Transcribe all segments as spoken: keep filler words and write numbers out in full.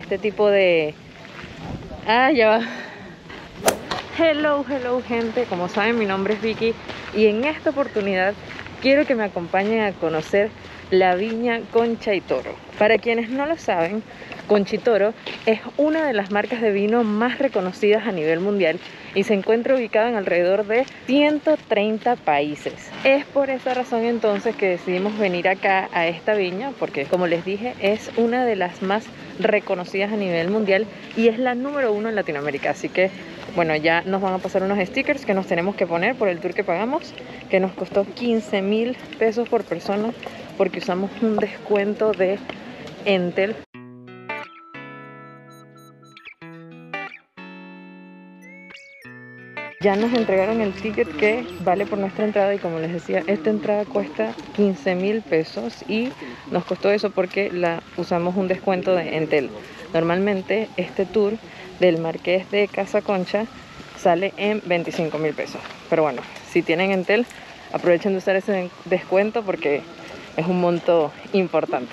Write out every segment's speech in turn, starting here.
este tipo de... Ah, ya va. Hello, hello gente, como saben mi nombre es Vicky y en esta oportunidad quiero que me acompañen a conocer la viña Concha y Toro. Para quienes no lo saben, Concha y Toro es una de las marcas de vino más reconocidas a nivel mundial y se encuentra ubicada en alrededor de ciento treinta países. Es por esa razón entonces que decidimos venir acá a esta viña, porque como les dije es una de las más reconocidas a nivel mundial y es la número uno en Latinoamérica. Así que bueno, ya nos van a pasar unos stickers que nos tenemos que poner por el tour que pagamos, que nos costó quince mil pesos por persona porque usamos un descuento de Entel. Ya nos entregaron el ticket que vale por nuestra entrada y como les decía, esta entrada cuesta quince mil pesos y nos costó eso porque la usamos un descuento de Entel. Normalmente este tour del Marqués de Casa Concha sale en veinticinco mil pesos, pero bueno, si tienen Entel aprovechen de usar ese descuento porque es un monto importante.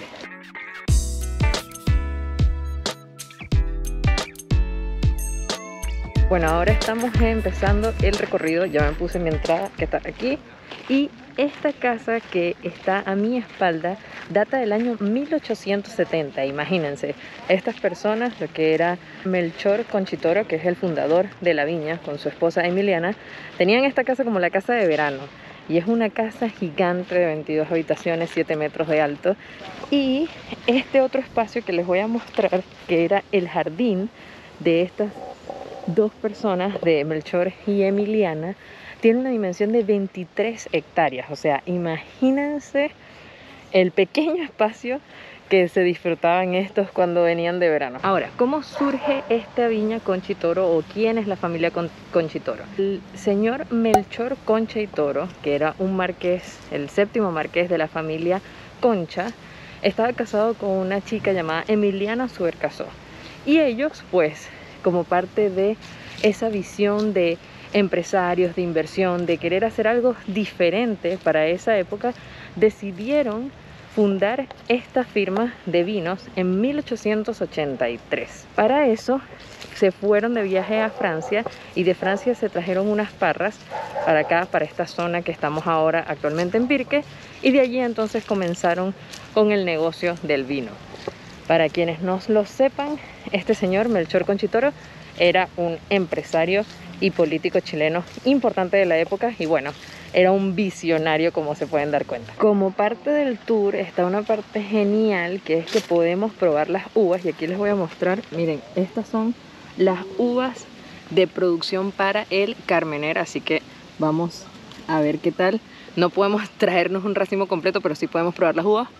Bueno, ahora estamos empezando el recorrido, ya me puse mi entrada que está aquí y esta casa que está a mi espalda data del año mil ochocientos setenta, imagínense, estas personas, lo que era Melchor Concha y Toro, que es el fundador de la viña con su esposa Emiliana, tenían esta casa como la casa de verano y es una casa gigante de veintidós habitaciones, siete metros de alto y este otro espacio que les voy a mostrar, que era el jardín de estas dos personas de Melchor y Emiliana, tiene una dimensión de veintitrés hectáreas, o sea, imagínense el pequeño espacio que se disfrutaban estos cuando venían de verano. Ahora, ¿cómo surge esta viña Concha y Toro o quién es la familia Con Concha y Toro? El señor Melchor Concha y Toro, que era un marqués, el séptimo marqués de la familia Concha, estaba casado con una chica llamada Emiliana Subercaseaux y ellos pues como parte de esa visión de empresarios, de inversión, de querer hacer algo diferente para esa época, decidieron fundar esta firma de vinos en mil ochocientos ochenta y tres. Para eso se fueron de viaje a Francia y de Francia se trajeron unas parras para acá, para esta zona que estamos ahora actualmente en Pirque, y de allí entonces comenzaron con el negocio del vino. Para quienes no lo sepan, este señor Melchor Concha y Toro era un empresario y político chileno importante de la época y bueno, era un visionario como se pueden dar cuenta. Como parte del tour está una parte genial que es que podemos probar las uvas y aquí les voy a mostrar, miren, estas son las uvas de producción para el Carmener, así que vamos a ver qué tal. No podemos traernos un racimo completo, pero sí podemos probar las uvas.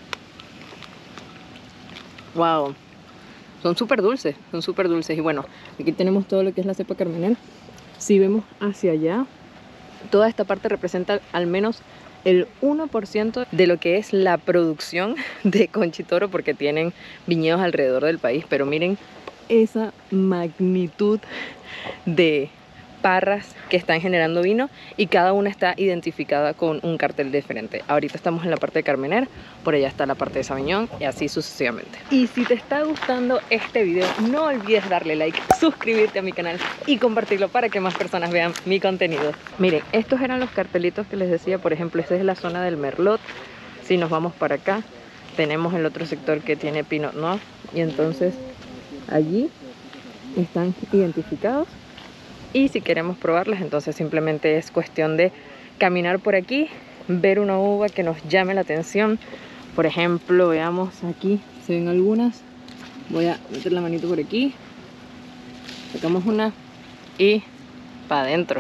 Wow, son súper dulces, son súper dulces. Y bueno, aquí tenemos todo lo que es la cepa Carmener. Si vemos hacia allá, toda esta parte representa al menos el uno por ciento de lo que es la producción de Concha y Toro, porque tienen viñedos alrededor del país. Pero miren esa magnitud de parras que están generando vino y cada una está identificada con un cartel diferente. Ahorita estamos en la parte de Carmener, por allá está la parte de Sauvignon y así sucesivamente. Y si te está gustando este video, no olvides darle like, suscribirte a mi canal y compartirlo para que más personas vean mi contenido. Miren, estos eran los cartelitos que les decía. Por ejemplo, esta es la zona del Merlot. Si nos vamos para acá, tenemos el otro sector que tiene Pinot Noir y entonces allí están identificados. Y si queremos probarlas, entonces simplemente es cuestión de caminar por aquí, ver una uva que nos llame la atención. Por ejemplo, veamos aquí, se ven algunas. Voy a meter la manito por aquí, sacamos una y para adentro.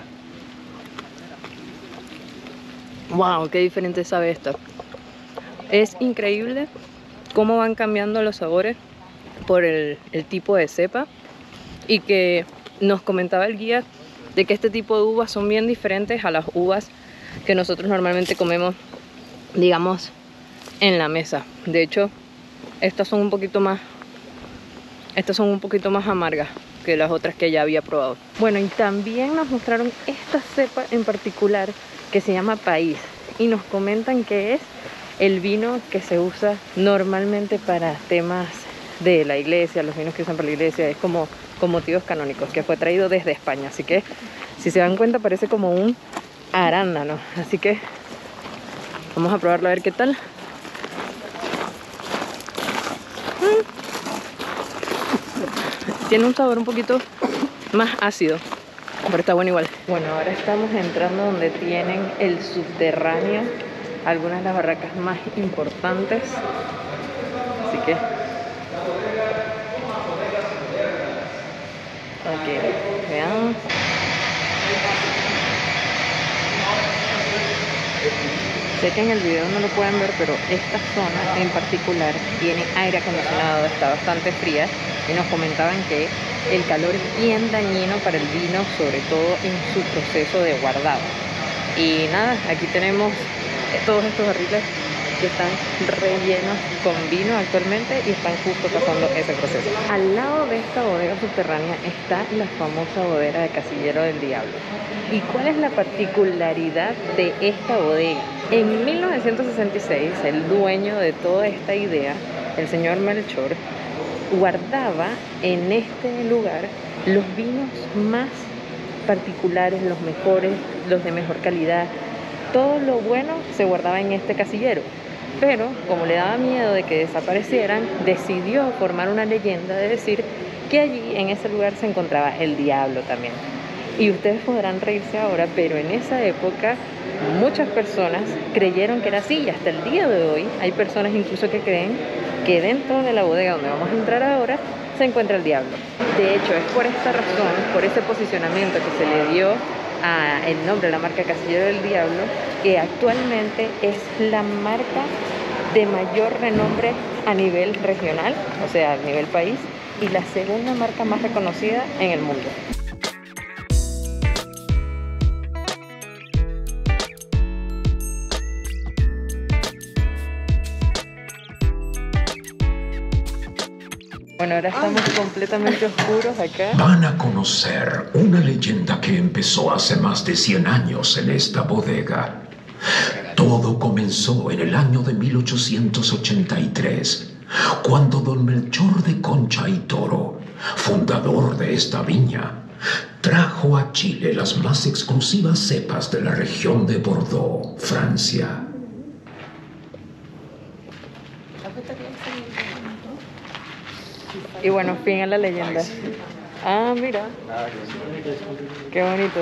Wow, qué diferente sabe esta. Es increíble cómo van cambiando los sabores por el, el tipo de cepa, y que nos comentaba el guía de que este tipo de uvas son bien diferentes a las uvas que nosotros normalmente comemos, digamos, en la mesa. De hecho, estas son un poquito más estas son un poquito más amargas que las otras que ya había probado. Bueno, y también nos mostraron esta cepa en particular que se llama País y nos comentan que es el vino que se usa normalmente para temas de la iglesia, los vinos que usan para la iglesia, es como con motivos canónicos, que fue traído desde España. Así que, si se dan cuenta, parece como un arándano. Así que vamos a probarlo a ver qué tal. Mm. Tiene un sabor un poquito más ácido, pero está bueno igual. Bueno, ahora estamos entrando donde tienen el subterráneo, algunas de las barracas más importantes. Así que... ok, vean. Sé que en el video no lo pueden ver, pero esta zona en particular tiene aire acondicionado, está bastante fría, y nos comentaban que el calor es bien dañino para el vino, sobre todo en su proceso de guardado. Y nada, aquí tenemos todos estos barriles que están rellenos con vino actualmente y están justo pasando ese proceso. Al lado de esta bodega subterránea está la famosa bodega de Casillero del Diablo. ¿Y cuál es la particularidad de esta bodega? En mil novecientos sesenta y seis, el dueño de toda esta idea, el señor Melchor, guardaba en este lugar los vinos más particulares, los mejores, los de mejor calidad. Todo lo bueno se guardaba en este casillero. Pero, como le daba miedo de que desaparecieran, decidió formar una leyenda de decir que allí, en ese lugar, se encontraba el diablo también. Y ustedes podrán reírse ahora, pero en esa época muchas personas creyeron que era así, y hasta el día de hoy hay personas incluso que creen que dentro de la bodega donde vamos a entrar ahora se encuentra el diablo. De hecho, es por esta razón, por ese posicionamiento que se le dio a el nombre de la marca Casillero del Diablo, que actualmente es la marca de mayor renombre a nivel regional, o sea, a nivel país, y la segunda marca más reconocida en el mundo. Bueno, ahora estamos completamente oscuros acá. Van a conocer una leyenda que empezó hace más de cien años en esta bodega. Todo comenzó en el año de mil ochocientos ochenta y tres, cuando don Melchor de Concha y Toro, fundador de esta viña, trajo a Chile las más exclusivas cepas de la región de Bordeaux, Francia. Y bueno, fin a la leyenda. Ah, mira. Qué bonito.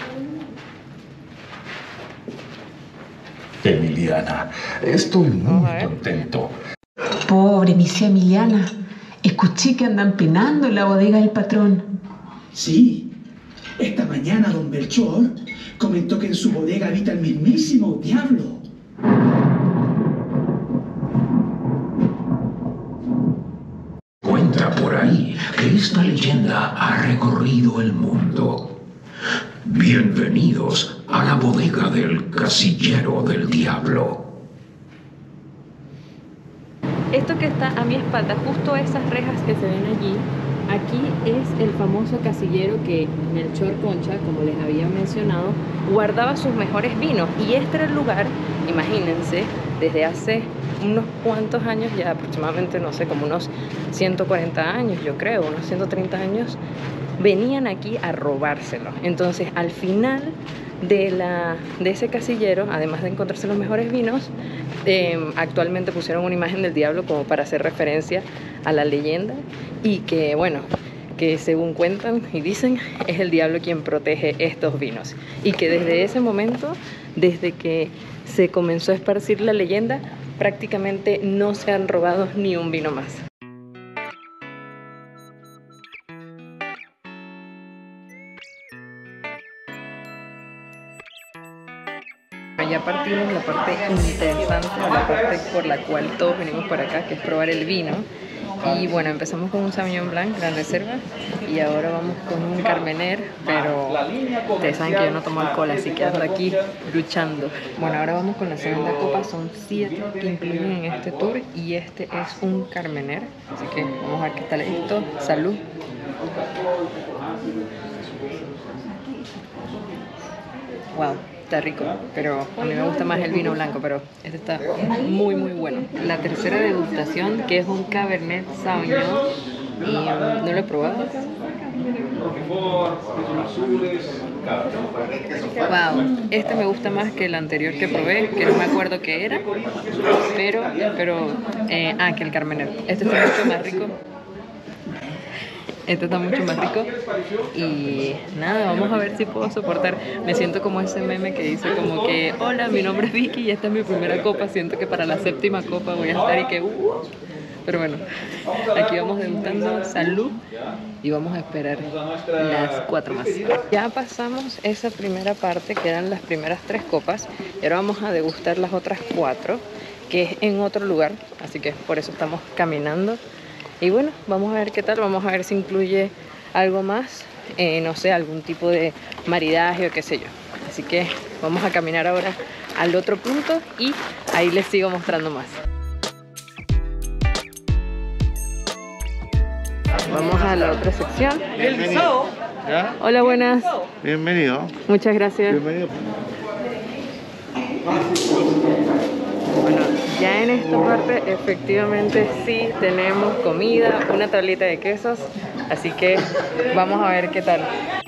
Emiliana, estoy muy contento. Pobre misia Emiliana. Escuché que andan penando en la bodega del patrón. Sí. Esta mañana don Melchor comentó que en su bodega habita el mismísimo diablo. Cuenta por ahí que esta leyenda ha recorrido el mundo. Bienvenidos a la bodega del Casillero del Diablo. Esto que está a mi espalda, justo esas rejas que se ven allí, aquí es el famoso casillero que Melchor Concha, como les había mencionado, guardaba sus mejores vinos. Y este era el lugar, imagínense, desde hace unos cuantos años, ya aproximadamente, no sé, como unos ciento cuarenta años, yo creo, unos ciento treinta años, venían aquí a robárselo. Entonces, al final de, la, de ese casillero, además de encontrarse los mejores vinos, eh, actualmente pusieron una imagen del diablo como para hacer referencia a la leyenda, y que, bueno, que según cuentan y dicen, es el diablo quien protege estos vinos. Y que desde ese momento, desde que se comenzó a esparcir la leyenda, prácticamente no se han robado ni un vino más. Ya partimos la parte interesante, la parte por la cual todos venimos para acá, que es probar el vino. Y bueno, empezamos con un Sauvignon Blanc, Gran Reserva, y ahora vamos con un Carmener, pero ustedes saben que yo no tomo alcohol, así que ando aquí luchando. Bueno, ahora vamos con la segunda copa, son siete que incluyen en este tour, y este es un Carmener, así que vamos a ver qué tal esto. Salud. Wow, está rico, pero a mí me gusta más el vino blanco, pero este está muy muy bueno. La tercera degustación, que es un Cabernet Sauvignon, y um, no lo he probado. Wow, este me gusta más que el anterior que probé, que no me acuerdo qué era, pero, pero, eh, ah, que el Cabernet. Este está mucho más rico. Este está mucho más rico y nada, vamos a ver si puedo soportar. Me siento como ese meme que dice como que hola, mi nombre es Vicky y esta es mi primera copa. Siento que para la séptima copa voy a estar y que uh, pero bueno, aquí vamos degustando. Salud. Y vamos a esperar las cuatro más. Ya pasamos esa primera parte, que eran las primeras tres copas, y ahora vamos a degustar las otras cuatro, que es en otro lugar, así que por eso estamos caminando. Y bueno, vamos a ver qué tal, vamos a ver si incluye algo más, eh, no sé, algún tipo de maridaje o qué sé yo. Así que vamos a caminar ahora al otro punto y ahí les sigo mostrando más. Vamos a la otra sección. Bienvenido. ¿Ya? Hola, buenas. Bienvenido. Muchas gracias. Bienvenido. Bueno, ya en esta parte efectivamente sí tenemos comida, una tablita de quesos, así que vamos a ver qué tal.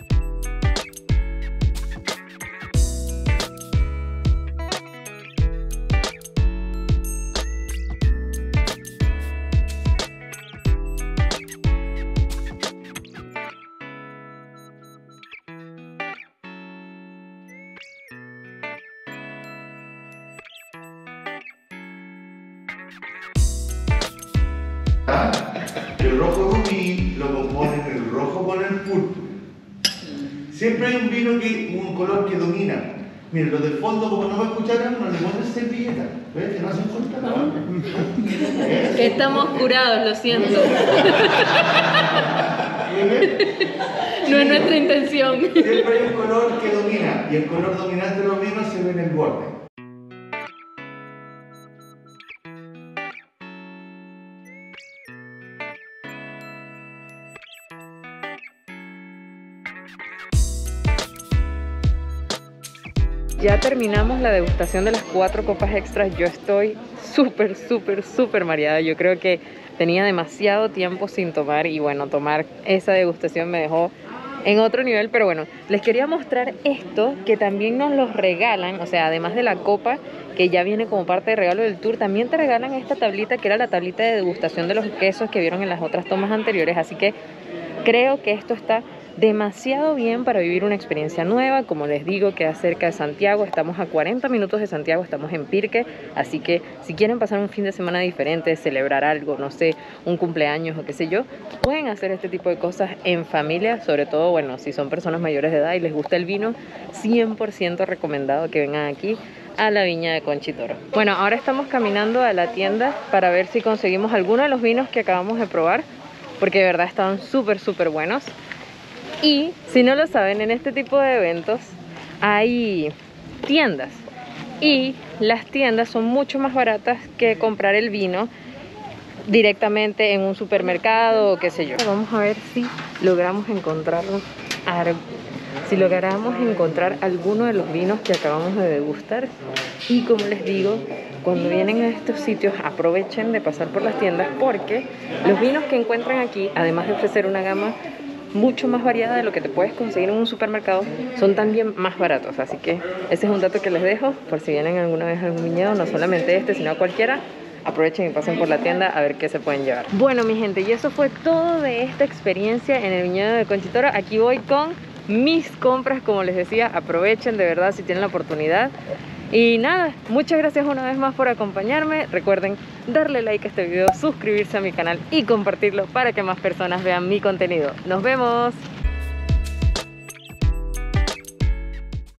El rojo rubí lo componen el rojo con el púrpura. Siempre hay un vino que, un color que domina. Miren, los del fondo, como no me escucharon, no le ponen servilleta. ¿Ves? Que no hacen falta nada. ¿Eh? Estamos curados, lo siento. No es nuestra intención. Siempre hay un color que domina, y el color dominante de los vinos se ve en el borde. Ya terminamos la degustación de las cuatro copas extras. Yo estoy súper, súper, súper mareada. Yo creo que tenía demasiado tiempo sin tomar y bueno, tomar esa degustación me dejó en otro nivel. Pero bueno, les quería mostrar esto que también nos los regalan. O sea, además de la copa que ya viene como parte de regalo del tour, también te regalan esta tablita que era la tablita de degustación de los quesos que vieron en las otras tomas anteriores. Así que creo que esto está demasiado bien para vivir una experiencia nueva. Como les digo, queda cerca de Santiago, estamos a cuarenta minutos de Santiago, estamos en Pirque, así que si quieren pasar un fin de semana diferente, celebrar algo, no sé, un cumpleaños o qué sé yo, pueden hacer este tipo de cosas en familia, sobre todo, bueno, si son personas mayores de edad y les gusta el vino, cien por ciento recomendado que vengan aquí a la viña de Conchitoro. Bueno, ahora estamos caminando a la tienda para ver si conseguimos alguno de los vinos que acabamos de probar, porque de verdad estaban súper, súper buenos. Y si no lo saben, en este tipo de eventos hay tiendas y las tiendas son mucho más baratas que comprar el vino directamente en un supermercado o qué sé yo. Vamos a ver si logramos encontrarlo, si logramos encontrar alguno de los vinos que acabamos de degustar. Y como les digo, cuando vienen a estos sitios aprovechen de pasar por las tiendas, porque los vinos que encuentran aquí, además de ofrecer una gama mucho más variada de lo que te puedes conseguir en un supermercado, son también más baratos. Así que ese es un dato que les dejo por si vienen alguna vez a algún viñedo, no solamente este sino cualquiera. Aprovechen y pasen por la tienda a ver qué se pueden llevar. Bueno, mi gente, y eso fue todo de esta experiencia en el viñedo de Conchitoro. Aquí voy con mis compras, como les decía, aprovechen de verdad si tienen la oportunidad. Y nada, muchas gracias una vez más por acompañarme. Recuerden darle like a este video, suscribirse a mi canal y compartirlo para que más personas vean mi contenido. ¡Nos vemos!